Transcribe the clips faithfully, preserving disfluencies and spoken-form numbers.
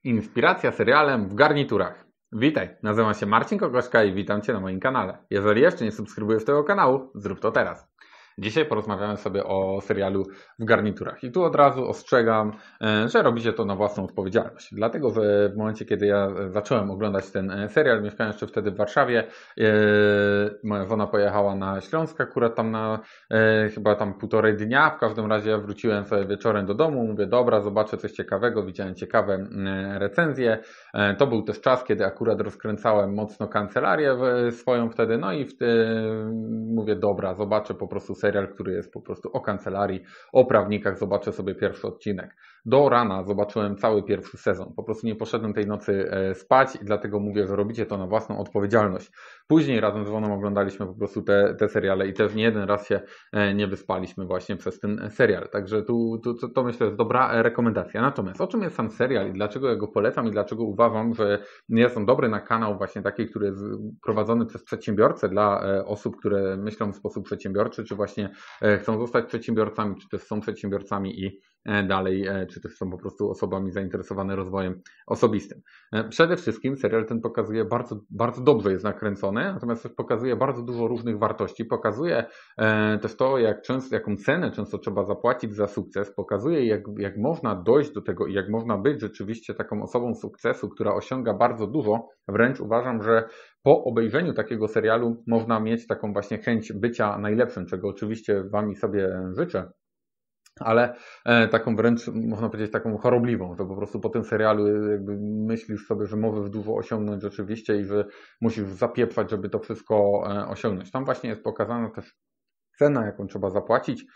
Inspiracja serialem w garniturach. Witaj, nazywam się Marcin Kokoszka i witam Cię na moim kanale. Jeżeli jeszcze nie subskrybujesz tego kanału, zrób to teraz. Dzisiaj porozmawiamy sobie o serialu w garniturach. I tu od razu ostrzegam, że robicie to na własną odpowiedzialność. Dlatego, że w momencie, kiedy ja zacząłem oglądać ten serial, mieszkałem jeszcze wtedy w Warszawie, moja żona pojechała na Śląsk akurat tam na chyba tam półtorej dnia. W każdym razie ja wróciłem sobie wieczorem do domu, mówię, dobra, zobaczę coś ciekawego, widziałem ciekawe recenzje. To był też czas, kiedy akurat rozkręcałem mocno kancelarię swoją wtedy, no i wtedy mówię, dobra, zobaczę po prostu serial, który jest po prostu o kancelarii, o prawnikach, zobaczę sobie pierwszy odcinek. Do rana zobaczyłem cały pierwszy sezon. Po prostu nie poszedłem tej nocy spać i dlatego mówię, że robicie to na własną odpowiedzialność. Później razem z żoną oglądaliśmy po prostu te, te seriale i też nie jeden raz się nie wyspaliśmy właśnie przez ten serial. Także tu, tu to, to myślę jest dobra rekomendacja. Natomiast o czym jest sam serial i dlaczego ja go polecam i dlaczego uważam, że jest on dobry na kanał właśnie taki, który jest prowadzony przez przedsiębiorcę dla osób, które myślą w sposób przedsiębiorczy, czy właśnie chcą zostać przedsiębiorcami, czy też są przedsiębiorcami i dalej, czy też są po prostu osobami zainteresowane rozwojem osobistym. Przede wszystkim serial ten pokazuje bardzo, bardzo dobrze jest nakręcony, natomiast też pokazuje bardzo dużo różnych wartości, pokazuje też to, jak często, jaką cenę często trzeba zapłacić za sukces, pokazuje jak, jak można dojść do tego i jak można być rzeczywiście taką osobą sukcesu, która osiąga bardzo dużo. Wręcz uważam, że po obejrzeniu takiego serialu można mieć taką właśnie chęć bycia najlepszym, czego oczywiście Wam sobie życzę. Ale taką wręcz, można powiedzieć, taką chorobliwą, że po prostu po tym serialu jakby myślisz sobie, że możesz dużo osiągnąć rzeczywiście i że musisz zapieprzać, żeby to wszystko osiągnąć. Tam właśnie jest pokazana też cena, jaką trzeba zapłacić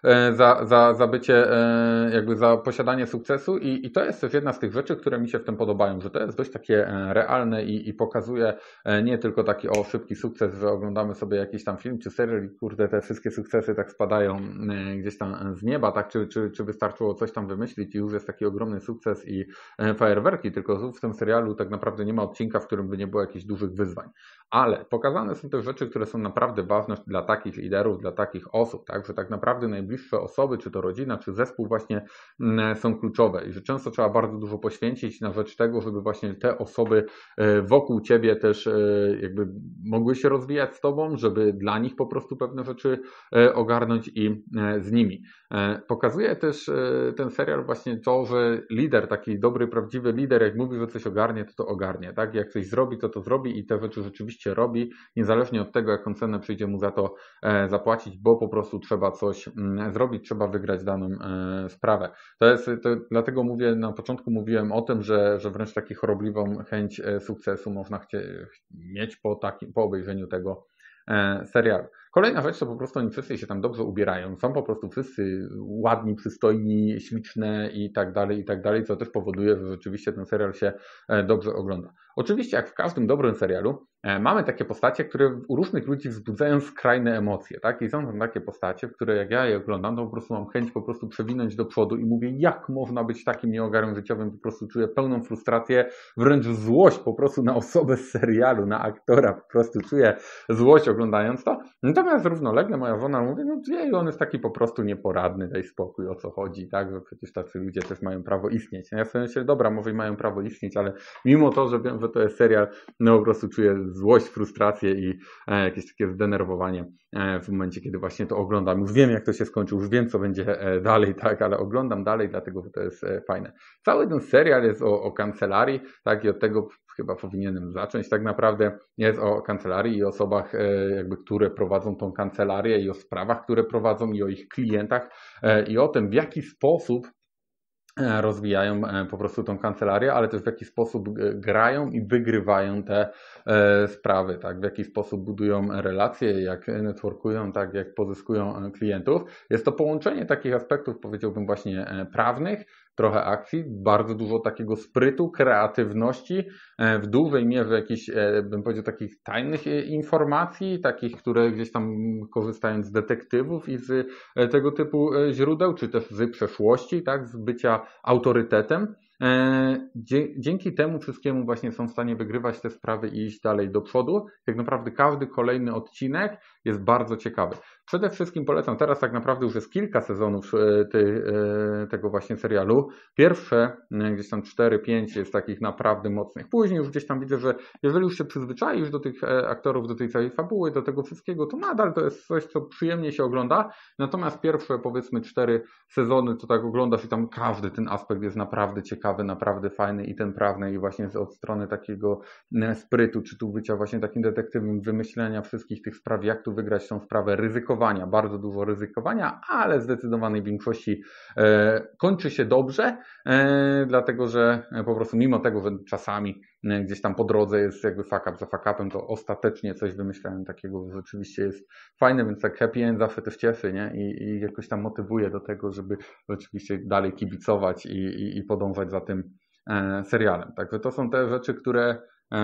za, za, za bycie, jakby za posiadanie sukcesu i, i to jest też jedna z tych rzeczy, które mi się w tym podobają, że to jest dość takie realne i, i pokazuje nie tylko taki o szybki sukces, że oglądamy sobie jakiś tam film czy serial i kurde te wszystkie sukcesy tak spadają gdzieś tam z nieba, tak, czy, czy, czy wystarczyło coś tam wymyślić i już jest taki ogromny sukces i fajerwerki, tylko w tym serialu tak naprawdę nie ma odcinka, w którym by nie było jakichś dużych wyzwań, ale pokazane są też rzeczy, które są naprawdę ważne dla takich liderów, dla takich osób, tak, że tak naprawdę najbliższe osoby, czy to rodzina, czy zespół właśnie są kluczowe i że często trzeba bardzo dużo poświęcić na rzecz tego, żeby właśnie te osoby wokół Ciebie też jakby mogły się rozwijać z Tobą, żeby dla nich po prostu pewne rzeczy ogarnąć i z nimi. Pokazuje też ten serial właśnie to, że lider, taki dobry, prawdziwy lider, jak mówi, że coś ogarnie, to to ogarnie, tak? Jak coś zrobi, to to zrobi i te rzeczy rzeczywiście robi, niezależnie od tego, jaką cenę przyjdzie mu za to zapłacić, bo po prostu trzeba coś zrobić, trzeba wygrać daną sprawę. To jest, to dlatego mówię, na początku mówiłem o tym, że, że wręcz taką chorobliwą chęć sukcesu można chcie, mieć po, takim, po obejrzeniu tego serialu. Kolejna rzecz to po prostu oni wszyscy się tam dobrze ubierają, są po prostu wszyscy ładni, przystojni, śliczne i tak dalej, i tak dalej, co też powoduje, że rzeczywiście ten serial się dobrze ogląda. Oczywiście jak w każdym dobrym serialu mamy takie postacie, które u różnych ludzi wzbudzają skrajne emocje, tak? I są tam takie postacie, w które jak ja je oglądam, to po prostu mam chęć po prostu przewinąć do przodu i mówię, jak można być takim nieogarem życiowym, po prostu czuję pełną frustrację, wręcz złość po prostu na osobę z serialu, na aktora, po prostu czuję złość oglądając to. Natomiast równolegle moja żona mówi, no jej, on jest taki po prostu nieporadny, daj spokój, o co chodzi, tak? Że przecież tacy ludzie też mają prawo istnieć. Ja sobie myślę, dobra, może i mają prawo istnieć, ale mimo to, że wiem, że to jest serial, no po prostu czuję złość, frustrację i e, jakieś takie zdenerwowanie e, w momencie, kiedy właśnie to oglądam. Już wiem, jak to się skończy, już wiem, co będzie e, dalej, tak, ale oglądam dalej, dlatego że to jest e, fajne. Cały ten serial jest o, o kancelarii, tak, i od tego chyba powinienem zacząć. Tak naprawdę jest o kancelarii i osobach, e, jakby, które prowadzą tą kancelarię i o sprawach, które prowadzą i o ich klientach e, i o tym, w jaki sposób rozwijają po prostu tą kancelarię, ale też w jaki sposób grają i wygrywają te sprawy, tak? W jaki sposób budują relacje, jak networkują, tak? Jak pozyskują klientów. Jest to połączenie takich aspektów, powiedziałbym właśnie prawnych, trochę akcji, bardzo dużo takiego sprytu, kreatywności, w dużej mierze jakichś, bym powiedział, takich tajnych informacji, takich, które gdzieś tam korzystają z detektywów i z tego typu źródeł, czy też z przeszłości, tak, z bycia autorytetem. Dzięki temu wszystkiemu właśnie są w stanie wygrywać te sprawy i iść dalej do przodu. Tak naprawdę każdy kolejny odcinek jest bardzo ciekawy. Przede wszystkim polecam, teraz tak naprawdę już jest kilka sezonów e, ty, e, tego właśnie serialu. Pierwsze e, gdzieś tam cztery pięć jest takich naprawdę mocnych. Później już gdzieś tam widzę, że jeżeli już się przyzwyczaisz do tych e, aktorów, do tej całej fabuły, do tego wszystkiego, to nadal to jest coś, co przyjemnie się ogląda. Natomiast pierwsze powiedzmy cztery sezony to tak oglądasz i tam każdy ten aspekt jest naprawdę ciekawy, naprawdę fajny i ten prawny i właśnie od strony takiego e, sprytu, czy tu bycia właśnie takim detektywem, wymyślenia wszystkich tych spraw, jak tu wygrać tą sprawę, ryzykowania, bardzo dużo ryzykowania, ale w zdecydowanej większości e, kończy się dobrze, e, dlatego że po prostu mimo tego, że czasami e, gdzieś tam po drodze jest jakby fuck up za fuck upem, to ostatecznie coś wymyślałem takiego, że rzeczywiście jest fajne, więc tak happy end zawsze też cieszy, nie? I, i jakoś tam motywuje do tego, żeby oczywiście dalej kibicować i, i, i podążać za tym e, serialem. Także to są te rzeczy, które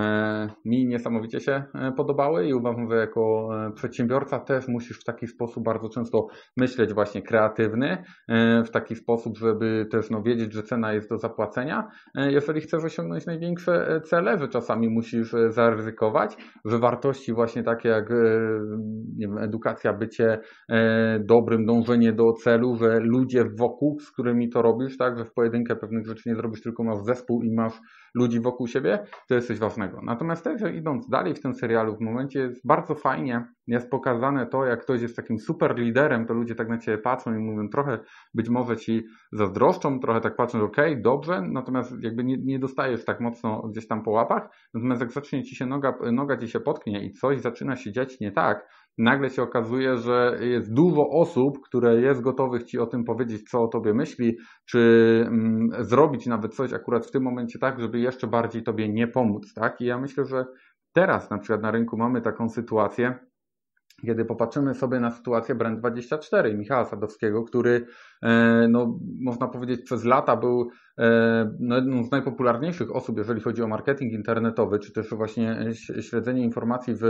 mi niesamowicie się podobały i uważam, że jako przedsiębiorca też musisz w taki sposób bardzo często myśleć właśnie kreatywny, w taki sposób, żeby też no, wiedzieć, że cena jest do zapłacenia. Jeżeli chcesz osiągnąć największe cele, że czasami musisz zaryzykować, że wartości właśnie takie jak nie wiem, edukacja, bycie dobrym, dążenie do celu, że ludzie wokół, z którymi to robisz, tak, że w pojedynkę pewnych rzeczy nie zrobisz, tylko masz zespół i masz ludzi wokół siebie, to jest coś ważnego. Natomiast także idąc dalej w tym serialu, w momencie jest bardzo fajnie, jest pokazane to, jak ktoś jest takim super liderem, to ludzie tak na ciebie patrzą i mówią, trochę być może ci zazdroszczą, trochę tak patrzą, okej, okay, dobrze, natomiast jakby nie, nie dostajesz tak mocno gdzieś tam po łapach, natomiast jak zacznie ci się noga, noga ci się potknie i coś zaczyna się dziać nie tak, nagle się okazuje, że jest dużo osób, które jest gotowych ci o tym powiedzieć, co o tobie myśli, czy mm, zrobić nawet coś akurat w tym momencie tak, żeby jeszcze bardziej tobie nie pomóc, tak? I ja myślę, że teraz na przykład na rynku mamy taką sytuację, kiedy popatrzymy sobie na sytuację Brand dwadzieścia cztery i Michała Sadowskiego, który no, można powiedzieć przez lata był no, jedną z najpopularniejszych osób, jeżeli chodzi o marketing internetowy, czy też właśnie śledzenie informacji w,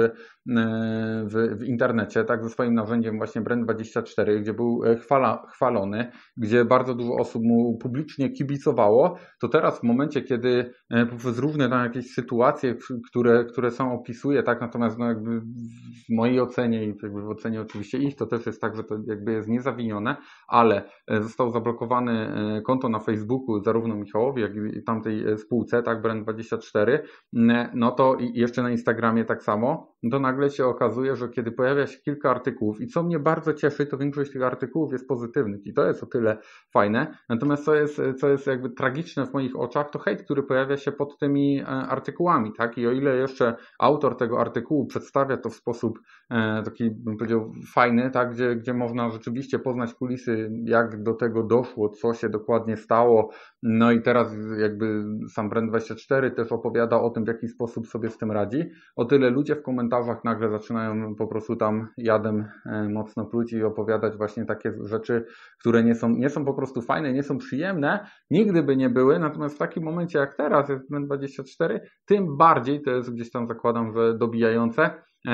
w, w internecie, tak, ze swoim narzędziem właśnie Brand dwadzieścia cztery, gdzie był chwala, chwalony, gdzie bardzo dużo osób mu publicznie kibicowało, to teraz w momencie, kiedy poprzez różne tam jakieś sytuacje, które, które sam opisuje, tak, natomiast no, jakby w mojej ocenie i jakby w ocenie oczywiście ich, to też jest tak, że to jakby jest niezawinione, ale zostało zablokowane konto na Facebooku zarówno Michałowi, jak i tamtej spółce, tak, Brand dwadzieścia cztery, no to i jeszcze na Instagramie tak samo, no to nagle się okazuje, że kiedy pojawia się kilka artykułów i co mnie bardzo cieszy, to większość tych artykułów jest pozytywnych i to jest o tyle fajne, natomiast co jest, co jest jakby tragiczne w moich oczach, to hejt, który pojawia się pod tymi artykułami, tak, i o ile jeszcze autor tego artykułu przedstawia to w sposób taki, bym powiedział, fajny, tak, gdzie, gdzie można rzeczywiście poznać kulisy, jak do tego doszło, co się dokładnie stało. No i teraz jakby sam Brand dwadzieścia cztery też opowiada o tym, w jaki sposób sobie z tym radzi. O tyle ludzie w komentarzach nagle zaczynają po prostu tam jadem mocno pluć i opowiadać właśnie takie rzeczy, które nie są, nie są po prostu fajne, nie są przyjemne, nigdy by nie były, natomiast w takim momencie jak teraz jest Brand dwadzieścia cztery, tym bardziej to jest gdzieś tam zakładam, że dobijające.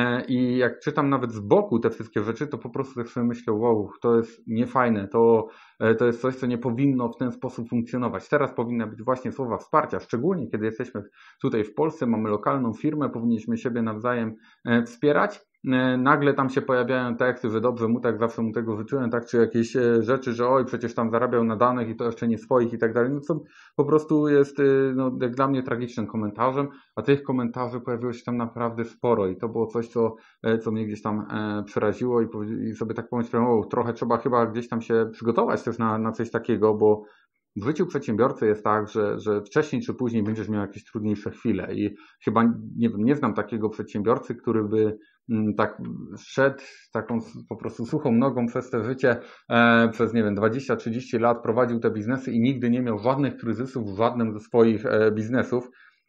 I jak czytam nawet z boku te wszystkie rzeczy, to po prostu tak sobie myślę, wow, to jest niefajne, to, to jest coś, co nie powinno w ten sposób funkcjonować. Teraz powinny być właśnie słowa wsparcia, szczególnie kiedy jesteśmy tutaj w Polsce, mamy lokalną firmę, powinniśmy siebie nawzajem wspierać. Nagle tam się pojawiają teksty, że dobrze mu tak, zawsze mu tego życzyłem, tak, czy jakieś rzeczy, że oj, przecież tam zarabiał na danych i to jeszcze nie swoich i tak dalej, no co po prostu jest no, jak dla mnie tragicznym komentarzem, a tych komentarzy pojawiło się tam naprawdę sporo i to było coś, co, co mnie gdzieś tam przeraziło i, i sobie tak pomyślałem, o, trochę trzeba chyba gdzieś tam się przygotować też na, na coś takiego, bo w życiu przedsiębiorcy jest tak, że, że wcześniej czy później będziesz miał jakieś trudniejsze chwile i chyba nie wiem, nie znam takiego przedsiębiorcy, który by m, tak szedł taką po prostu suchą nogą przez to życie, e, przez nie wiem, dwadzieścia trzydzieści lat prowadził te biznesy i nigdy nie miał żadnych kryzysów w żadnym ze swoich e, biznesów.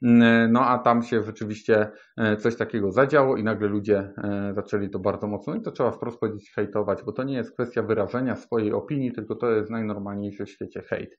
No a tam się rzeczywiście coś takiego zadziało i nagle ludzie zaczęli to bardzo mocno i to trzeba wprost powiedzieć hejtować, bo to nie jest kwestia wyrażenia swojej opinii, tylko to jest najnormalniejszy w świecie hejt.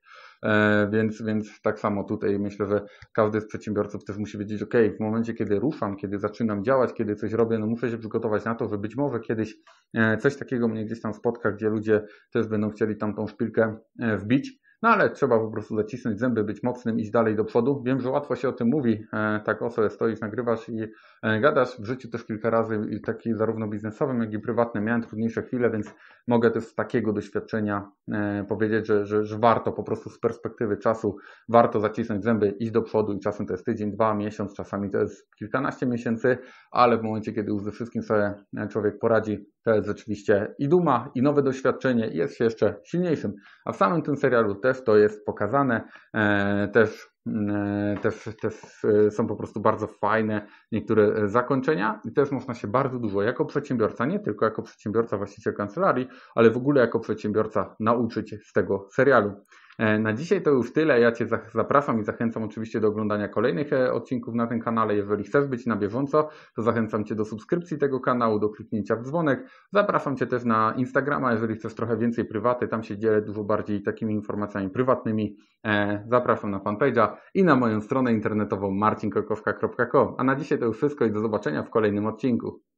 Więc, więc tak samo tutaj myślę, że każdy z przedsiębiorców też musi wiedzieć, ok, w momencie kiedy ruszam, kiedy zaczynam działać, kiedy coś robię, no muszę się przygotować na to, że być może kiedyś coś takiego mnie gdzieś tam spotka, gdzie ludzie też będą chcieli tam tą szpilkę wbić. No ale trzeba po prostu zacisnąć zęby, być mocnym, iść dalej do przodu. Wiem, że łatwo się o tym mówi, tak o sobie stoisz, nagrywasz i gadasz. W życiu też kilka razy, i taki zarówno biznesowym, jak i prywatnym, miałem trudniejsze chwile, więc mogę też z takiego doświadczenia powiedzieć, że, że, że warto po prostu z perspektywy czasu, warto zacisnąć zęby, iść do przodu i czasem to jest tydzień, dwa, miesiąc, czasami to jest kilkanaście miesięcy, ale w momencie, kiedy już ze wszystkim sobie człowiek poradzi, to jest rzeczywiście i duma, i nowe doświadczenie, i jest się jeszcze silniejszym. A w samym tym serialu też to jest pokazane, e, też, e, też, też są po prostu bardzo fajne niektóre zakończenia i też można się bardzo dużo jako przedsiębiorca, nie tylko jako przedsiębiorca, właściciel kancelarii, ale w ogóle jako przedsiębiorca nauczyć z tego serialu. Na dzisiaj to już tyle. Ja Cię zapraszam i zachęcam oczywiście do oglądania kolejnych odcinków na tym kanale. Jeżeli chcesz być na bieżąco, to zachęcam Cię do subskrypcji tego kanału, do kliknięcia w dzwonek. Zapraszam Cię też na Instagrama, jeżeli chcesz trochę więcej prywaty. Tam się dzielę dużo bardziej takimi informacjami prywatnymi. Zapraszam na fanpage'a i na moją stronę internetową marcin kokoszka kropka com. A na dzisiaj to już wszystko i do zobaczenia w kolejnym odcinku.